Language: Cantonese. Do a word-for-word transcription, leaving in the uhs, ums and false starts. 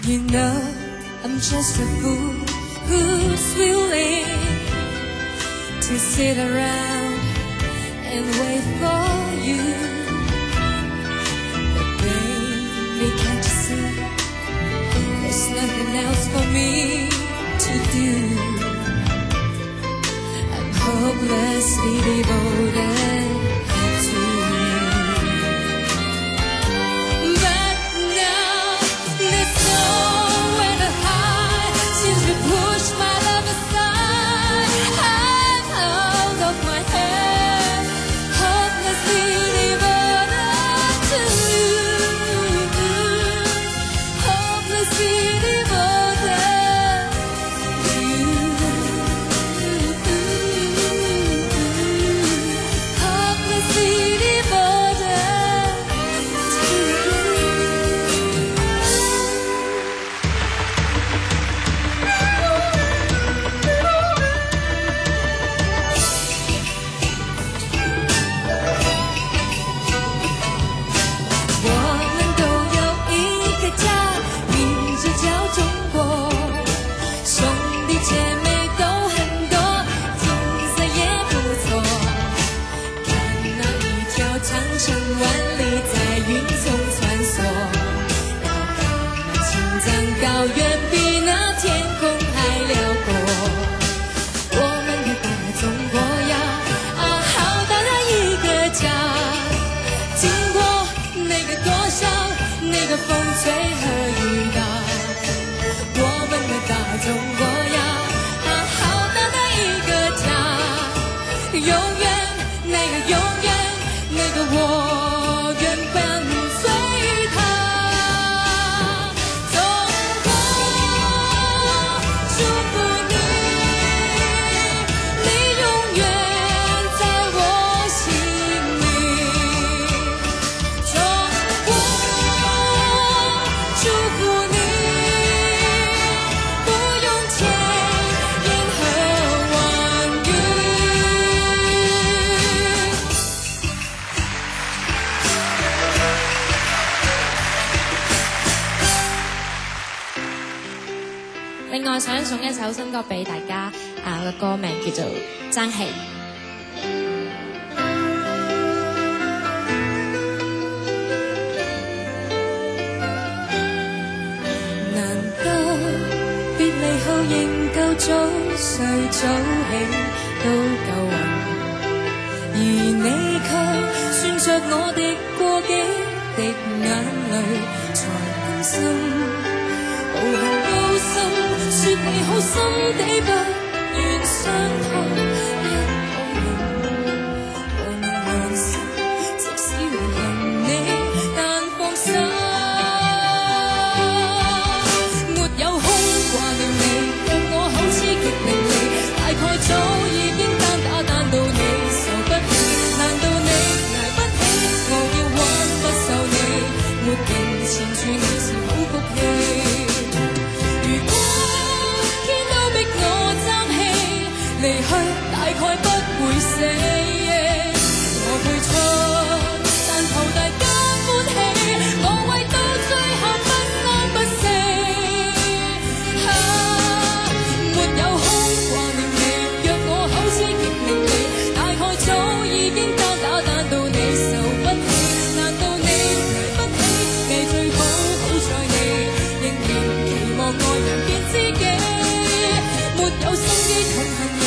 You know I'm just a fool who's willing to sit around and wait for you. But baby, can't you see there's nothing else for me to do? I'm hopelessly devoted to you. But now there's nowhere to hide since you pushed my love aside. I'm out of my head, hopelessly devoted to you. Hopelessly devoted to you. Hopelessly devoted to you.我们都有一个家，名字叫中国，兄弟姐妹都很多，景色也不错。看那一条长城万里在云中穿梭，要看那青藏高原比那天空还辽阔。我们的大中国呀，啊，好大的一个家，经过那个多少，那个风吹和雨打。我们的大中国呀，啊，好大的一个家，永远那个永远那个我愿伴随它。中国，祝福你，你永远在我心里。中国，祝福你，不用千言和万语。 另外想送一首新歌俾大家，啊個歌名叫做《爭氣》。 難道別離後仍舊早睡早起都夠運，而你卻算着我的過幾滴眼淚才甘心。無痕無心，說你好心地不願傷痛一個人，我能良心，即使會恨你，但放心。沒有空掛念你，讓我口齒極伶俐，大概早已經單打單到你受不起。難道你捱不起，我要挽不受你，沒形纏住你是好福氣。如果天都逼我爭氣，離去大概不會死。我退出，但求大家歡喜，我為到最後不安不息。啊，沒有空掛念你，若我口齒極伶俐，大概早已經單打單到你受不起。難道你捱不起？你最好好在你，仍然期望愛人變知己，沒有心機痛恨你。